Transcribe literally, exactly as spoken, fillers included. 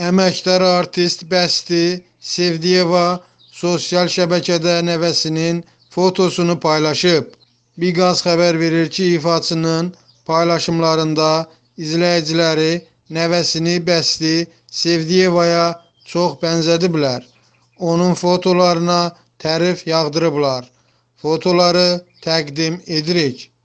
Əməkdar artist Bəsti Sevdiyeva sosial şəbəkədə nəvəsinin fotosunu paylaşıb. Biqaz xəbər verir ki, ifaçının paylaşımlarında izləyiciləri nəvəsini Bəsti Sevdiyevaya çox bənzədiblər. Onun fotolarına tərif yağdırıblar. Fotoları təqdim edirik.